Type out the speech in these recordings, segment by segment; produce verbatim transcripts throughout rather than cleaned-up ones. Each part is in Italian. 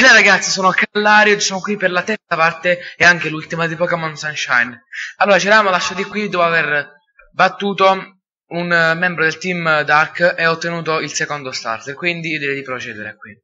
Bene ragazzi, sono Callari e sono qui per la terza parte e anche l'ultima di Pokémon Sunshine. Allora, ci eravamo lasciati qui dopo aver battuto un eh, membro del team Dark e ottenuto il secondo starter, quindi io direi di procedere qui.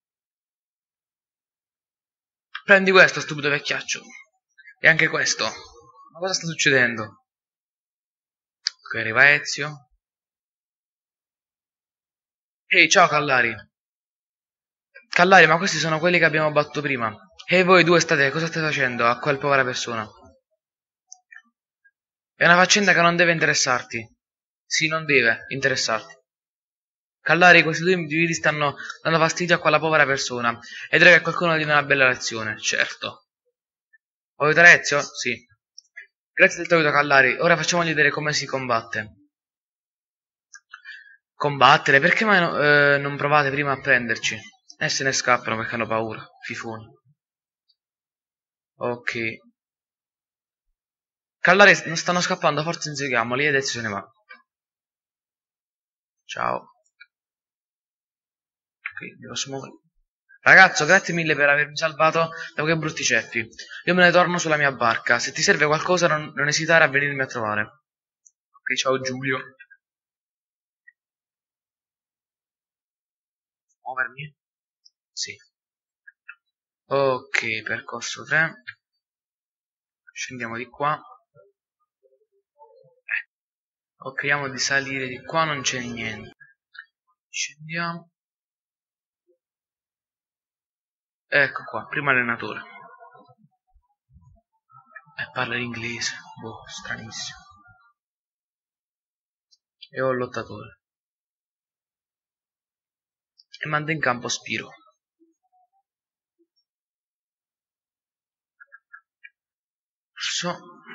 Prendi questo, stupido vecchiaccio. E anche questo. Ma cosa sta succedendo? Qui arriva Ezio. Ehi, ciao Callari. Callari, ma questi sono quelli che abbiamo battuto prima. E voi due state, cosa state facendo a quel povera persona? È una faccenda che non deve interessarti. Sì, non deve interessarti. Callari, questi due individui stanno dando fastidio a quella povera persona. E direi che qualcuno gli dà una bella lezione, certo. Vuoi aiutare Ezio? Sì. Grazie del tuo aiuto, Callari. Ora facciamogli vedere come si combatte. Combattere? Perché mai no- eh, non provate prima a prenderci? E se ne scappano perché hanno paura. Fifoni. Ok. Callari, non stanno scappando, forse inseguiamoli ed Ezio se ne va. Ciao. Ok, mi posso muovere. Ragazzo, grazie mille per avermi salvato da quei brutti ceppi. Io me ne torno sulla mia barca. Se ti serve qualcosa, non, non esitare a venirmi a trovare. Ok, ciao Giulio. Muovermi? Sì. Ok, percorso tre. Scendiamo di qua. Ok, vediamo di salire di qua, non c'è niente. Scendiamo. Ecco qua, primo allenatore. E parla l'inglese. Boh, stranissimo. E ho il lottatore. E manda in campo Spiro. So.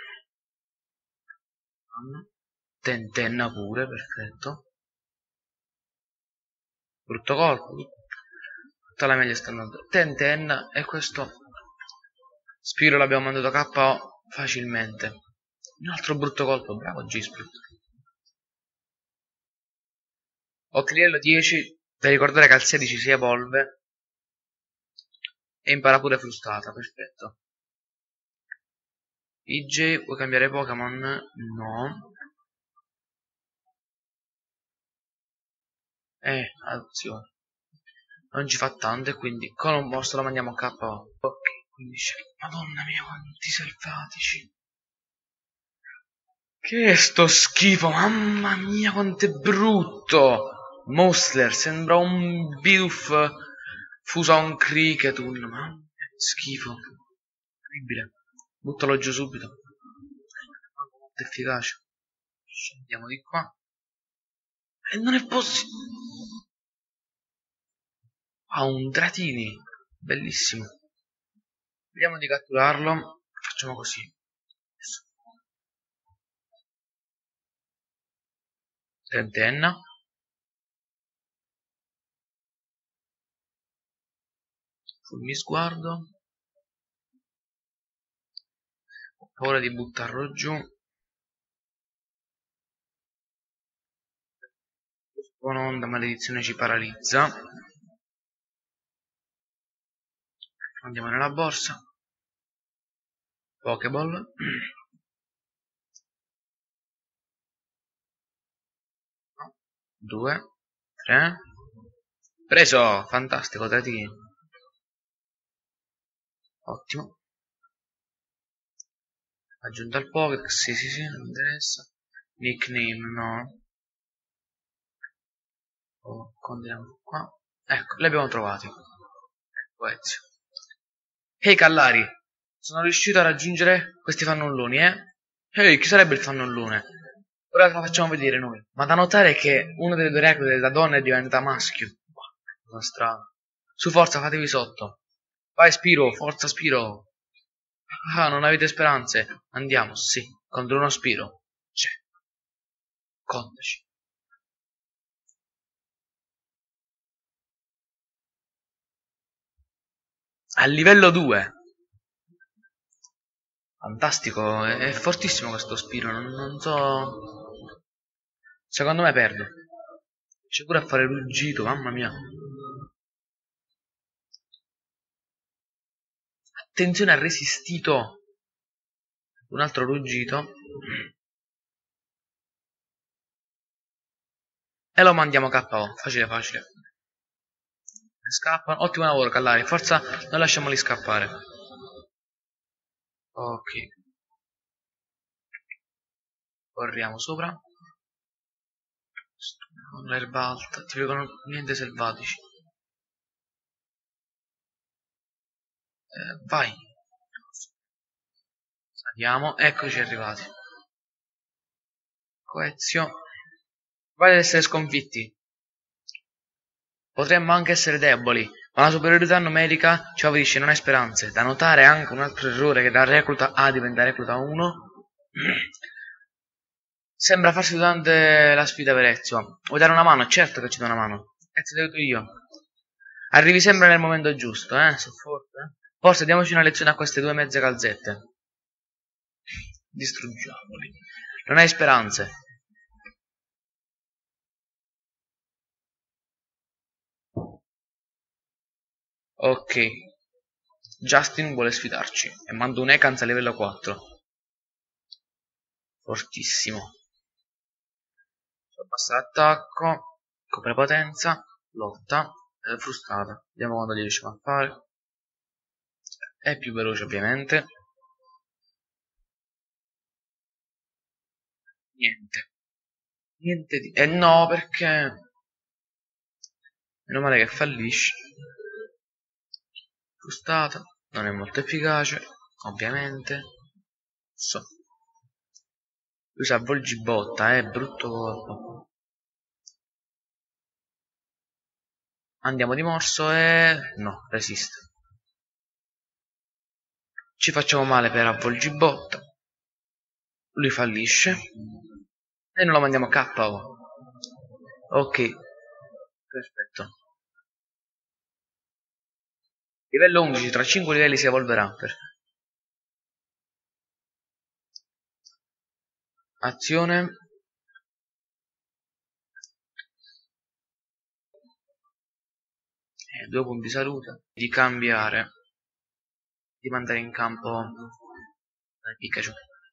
Tentenna pure, perfetto. Brutto colpo. Tutta la meglio sta andando. Tentenna e questo Spiro l'abbiamo mandato K O facilmente. Un altro brutto colpo, bravo G-Split. Ok, livello dieci. Da ricordare che al sedici si evolve. E impara pure frustata, perfetto. I J, vuoi cambiare Pokémon? No. Eh, azione. Non ci fa tanto e quindi con un mostro lo mandiamo a K O. Ok, quindici. Madonna mia, quanti selvatici. Che è sto schifo, mamma mia quanto è brutto. Mostler, sembra un Bidoof fuso a un Cricketun, mamma mia, schifo. Incredibile. Buttalo giù subito. Molto efficace. Scendiamo di qua. E non è possibile. Ha un Dratini. Bellissimo. Vediamo di catturarlo. Facciamo così. Trentenna. Fulmi sguardo. Ho paura di buttarlo giù. Un'onda maledizione ci paralizza. Andiamo nella borsa. Pokéball. Due. Tre. Preso! Fantastico, Dratini. Ottimo. Aggiunta al Pokédex. Sì, sì, sì, non mi interessa. Nickname, no. Oh, condiamo qua. Ecco, li abbiamo trovati. Ecco, Ezio. Ehi, Callari! Sono riuscito a raggiungere questi fannulloni, eh? Ehi, chi sarebbe il fannullone? Ora la facciamo vedere noi. Ma da notare che una delle due reclute da donna è diventata maschio. Cosa strano. Su, forza, fatevi sotto. Vai, Spiro, forza, Spiro. Ah, non avete speranze? Andiamo, sì, contro uno Spiro. C'è. Contaci. A livello due. Fantastico, è, è fortissimo questo Spiro, non, non so... Secondo me perdo. C'è pure a fare ruggito, mamma mia. Attenzione, ha resistito. Un altro ruggito. E lo mandiamo K O. Facile, facile. Scappano. Ottimo lavoro, Callari. Forza, non lasciamoli scappare. Ok. Corriamo sopra. L'erba alta. Ti vedono niente selvatici. Eh, vai. Saliamo. Eccoci arrivati. Coezio. Vai ad essere sconfitti. Potremmo anche essere deboli, ma la superiorità numerica ci favorisce, non hai speranze. Da notare anche un altro errore che da recluta A diventa recluta uno. Sembra farsi durante la sfida per Ezio. Vuoi dare una mano? Certo che ci do una mano. Ezio, ti aiuto io. Arrivi sempre nel momento giusto, eh? So forte. Forse diamoci una lezione a queste due mezze calzette. Distruggiamoli. Non hai speranze. Ok. Justin vuole sfidarci e manda un Ekans a livello quattro. Fortissimo. Abbassa l'attacco, copre potenza, lotta, è frustrata. Vediamo quando li riusciamo a fare. È più veloce ovviamente. Niente. Niente di... Eh no, perché... Meno male che fallisce. Frustata. Non è molto efficace, ovviamente. So. Usa avvolgibotta, eh, brutto colpo. Andiamo di morso e... no, resiste. Ci facciamo male per avvolgibotta. Lui fallisce. E non lo mandiamo a K O. Ok. Perfetto. Livello undici, tra cinque livelli si evolverà. Perfetto. Azione. Eh, due punti salute. Di cambiare. Di mandare in campo Pikachu.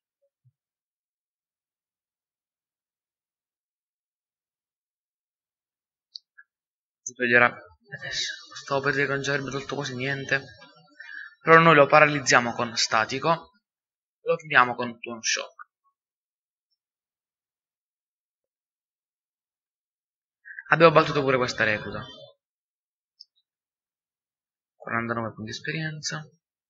Si toglierà. Adesso stavo per dire che non ci avrebbe tolto quasi niente. Però noi lo paralizziamo con statico. E lo finiamo con Tuon Shock. Abbiamo battuto pure questa recluta. quarantanove punti di esperienza.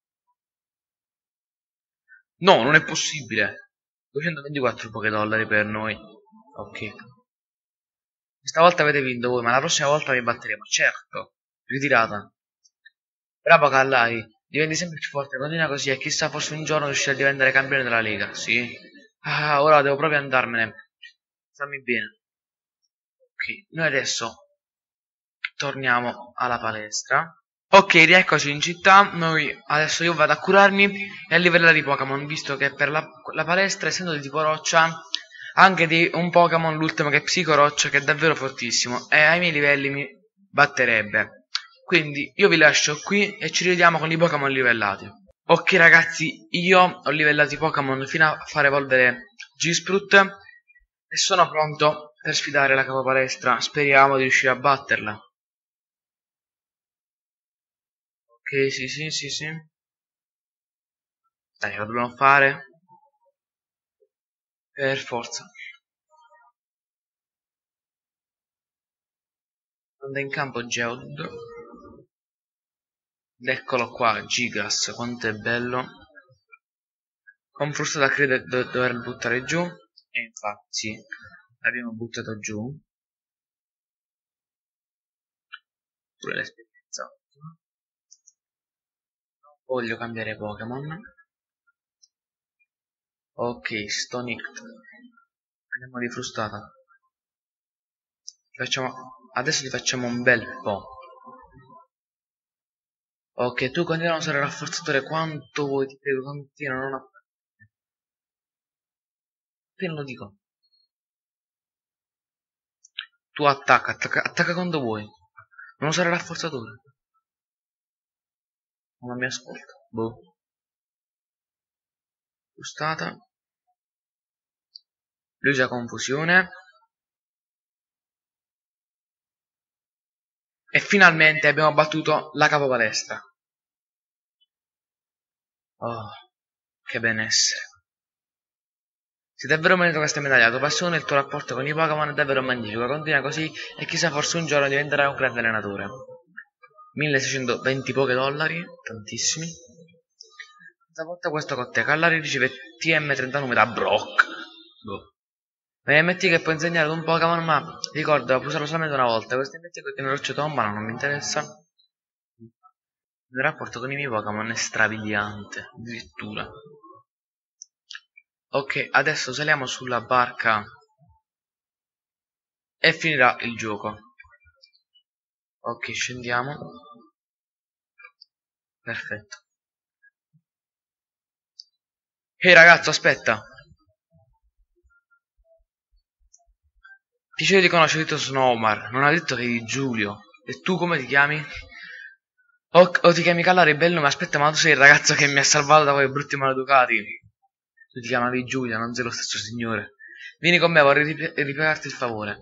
No, non è possibile. duecentoventiquattro pochi dollari per noi. Ok. Stavolta avete vinto voi, ma la prossima volta vi batteremo. Certo. Ritirata. Bravo Callari. Diventi sempre più forte. Continua così e chissà, forse un giorno riuscirai a diventare campione della Lega. Sì. Ah, ora devo proprio andarmene. Stammi bene. Ok. Noi adesso torniamo alla palestra. Ok, rieccoci in città. Noi adesso io vado a curarmi e a livellare i Pokémon, visto che per la, la palestra, essendo di tipo roccia, anche di un Pokémon, l'ultimo che è Psico Roccia, che è davvero fortissimo e ai miei livelli mi batterebbe. Quindi io vi lascio qui e ci rivediamo con i Pokémon livellati. Ok ragazzi, io ho livellato i Pokémon fino a far evolvere Gisprut e sono pronto per sfidare la capopalestra. Speriamo di riuscire a batterla. Ok, sì, sì, sì, sì. Dai, lo dobbiamo fare. Per forza. Manda in campo Geodude. Eccolo qua, Gigas, quanto è bello. Con frustata crede di doverlo buttare giù. E infatti l'abbiamo buttato giù. Pure l'esperienza. Voglio cambiare Pokémon. Ok, Stonict. Andiamo di frustata. Facciamo... Adesso ti facciamo un bel po'. Ok, tu continua a usare rafforzatore quanto vuoi, ti prego, continua, non a... Te non lo dico. Tu attacca, attacca, attacca quando vuoi. Non usare rafforzatore. Non mi ascolta. Boh. Gustata. Lui c'ha confusione. E finalmente abbiamo battuto la capopalestra. Oh, che benessere. Se davvero merito questa medaglia, la tua passione e il tuo rapporto con i Pokémon è davvero magnifico. Continua così e chissà, forse un giorno diventerai un grande allenatore. milleseicentoventi poche dollari, tantissimi. Stavolta questo con te. Callari riceve T M trentanove da Brock. Boh. Ma M T che può insegnare ad un Pokémon, ma ricorda, puoi usarlo solamente una volta. Questi M T che ne rocce tombano, non mi interessa. Il rapporto con i miei Pokémon è strabiliante, addirittura. Ok, adesso saliamo sulla barca e finirà il gioco. Ok, scendiamo. Perfetto. Ehi ragazzo, aspetta. Piacere di conoscerti, sono Omar. Non ha detto che eri Giulio. E tu come ti chiami? O, o ti chiami Callari, bello, ma aspetta, ma tu sei il ragazzo che mi ha salvato da quei brutti maleducati. Tu ti chiamavi Giulia, non sei lo stesso signore. Vieni con me, vorrei rip ripagarti il favore.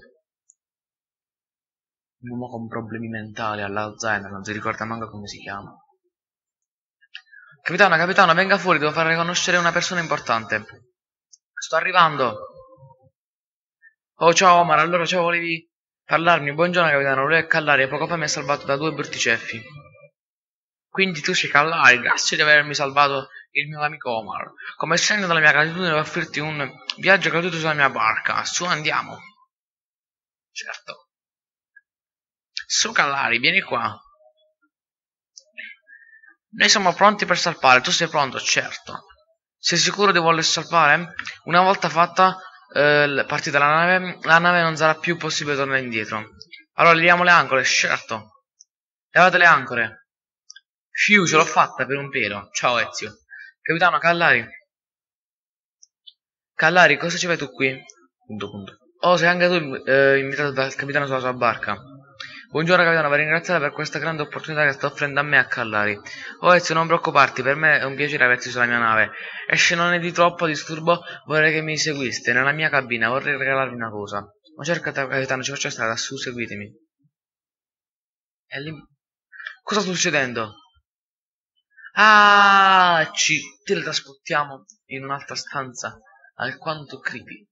Un uomo con problemi mentali, all'Alzheimer, non si ricorda manco come si chiama. Capitano, capitano, venga fuori, devo far riconoscere una persona importante. Sto arrivando. Oh, ciao Omar, allora ciao, volevi parlarmi? Buongiorno capitano, lui è Callari e poco fa mi ha salvato da due brutti ceffi. Quindi tu sei Callari, grazie di avermi salvato il mio amico Omar. Come segno della mia gratitudine devo offrirti un viaggio gratuito sulla mia barca. Su, andiamo. Certo. Su Callari, vieni qua. Noi siamo pronti per salpare, tu sei pronto? Certo. Sei sicuro di voler salpare? Una volta fatta eh, partita la nave, la nave non sarà più possibile tornare indietro. Allora leviamo le ancore, certo. Levate le ancore. Fiu, ce l'ho fatta per un pelo. Ciao Ezio. Capitano Callari. Callari, cosa ci fai tu qui? Punto, punto. Oh, sei anche tu eh, invitato dal capitano sulla sua barca. Buongiorno capitano, vi ringrazio per questa grande opportunità che sta offrendo a me e a Callari. Oh Ezio, non preoccuparti, per me è un piacere averti sulla mia nave. E se non è di troppo disturbo, vorrei che mi seguiste. Nella mia cabina vorrei regalarvi una cosa. Ma cerca capitano, ci faccio strada, su, seguitemi. E lì... Cosa sta succedendo? Ah, ci teletrasportiamo in un'altra stanza alquanto creepy.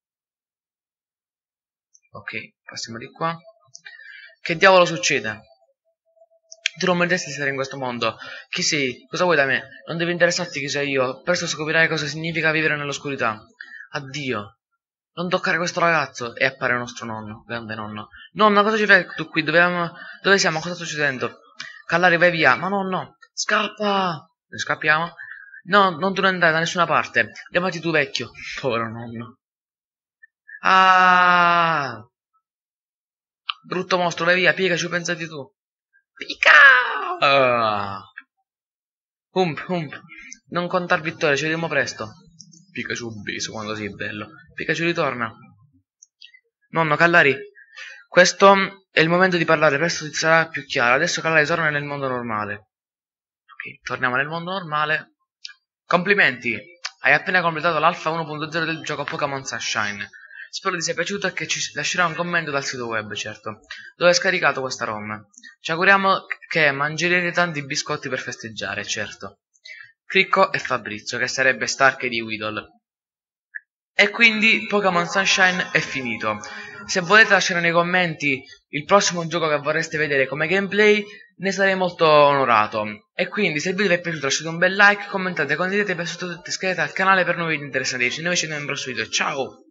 Ok, passiamo di qua. Che diavolo succede? Tu non meriteresti di stare in questo mondo. Chi sei? Cosa vuoi da me? Non deve interessarti chi sei io. Presto scoprirai cosa significa vivere nell'oscurità. Addio. Non toccare questo ragazzo. E appare il nostro nonno, grande nonno. Nonna, cosa ci fai tu qui? Dove, dove siamo? Cosa sta succedendo? Callari, vai via. Ma nonno, scappa. Ne scappiamo? No, non tu non andare da nessuna parte. Chiamati tu vecchio. Povero nonno. Ah! Brutto mostro, vai via, Pikachu, pensati tu. Pika! Ah. Ump, ump. Non contar vittoria, ci vediamo presto. Pikachu obeso quando sei bello. Pikachu ritorna. Nonno, Callari, questo è il momento di parlare, presto ti sarà più chiaro. Adesso Callari torna nel mondo normale. Ok, torniamo nel mondo normale. Complimenti, hai appena completato l'alfa uno punto zero del gioco Pokémon Sunshine. Spero ti sia piaciuto e che ci lascerà un commento dal sito web, certo, dove hai scaricato questa ROM. Ci auguriamo che mangerete tanti biscotti per festeggiare, certo. Cricco e Fabrizio, che sarebbe Stark di Weedle. E quindi Pokémon Sunshine è finito. Se volete lasciare nei commenti il prossimo gioco che vorreste vedere come gameplay, ne sarei molto onorato. E quindi se il video vi è piaciuto lasciate un bel like, commentate, condividete e iscrivetevi al canale per nuovi video interessanti. Noi ci vediamo nel prossimo video. Ciao!